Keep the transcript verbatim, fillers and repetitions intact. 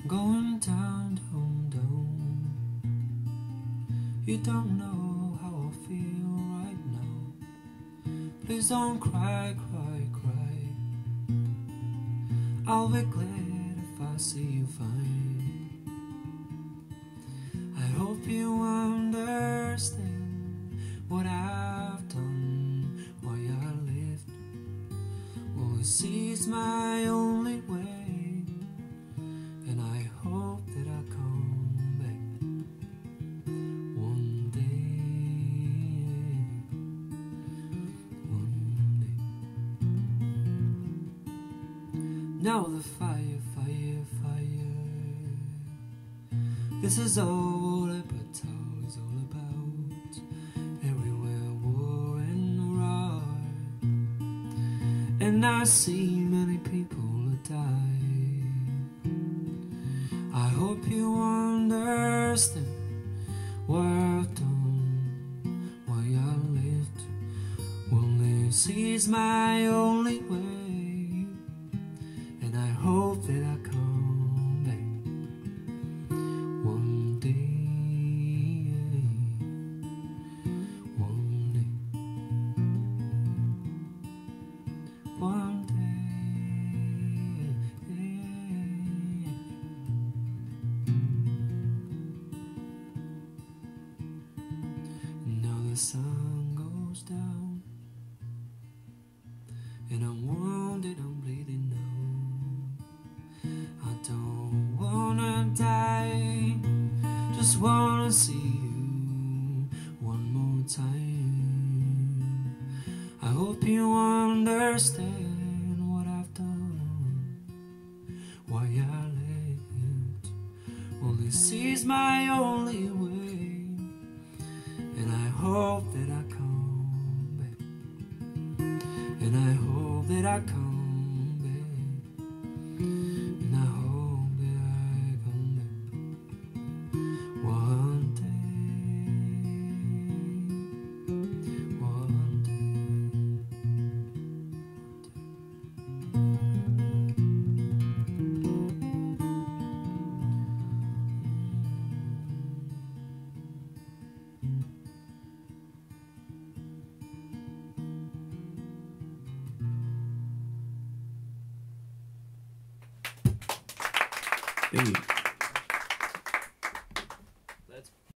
going down, down, down. You don't know how I feel right now. Please don't cry, cry, cry. I'll be glad if I see you fine. I hope you understand what I've done while I lived. Well, you see, it's my only way, and I hope that I come back one day, one day. Now the fire, fire, fire. This is all that Batal is all about. Everywhere war and riot, and I see many people die. I hope you understand what I've done while I lived. Well, this is my only way, and I hope that I come back one day, one day, one day. Now the sun goes down, and I'm wounded, I'm bleeding now. I don't wanna die, just wanna see you one more time. I hope you understand what I've done while I lived. Well, this is my only way, and I hope that I come back, and I hope that I come back, and I hope that I come back one day, one day. Hey.